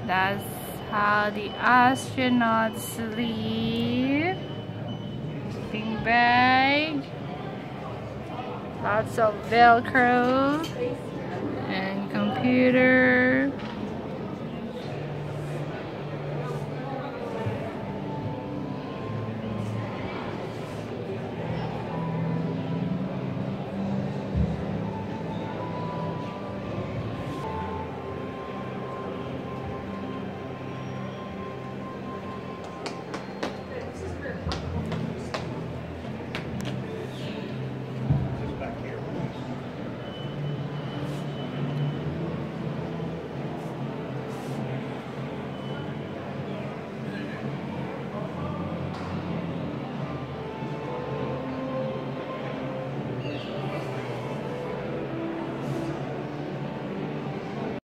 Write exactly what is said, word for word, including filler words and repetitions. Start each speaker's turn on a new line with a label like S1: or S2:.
S1: That's how the astronauts sleep. Sleeping bag. Lots of Velcro. And computer.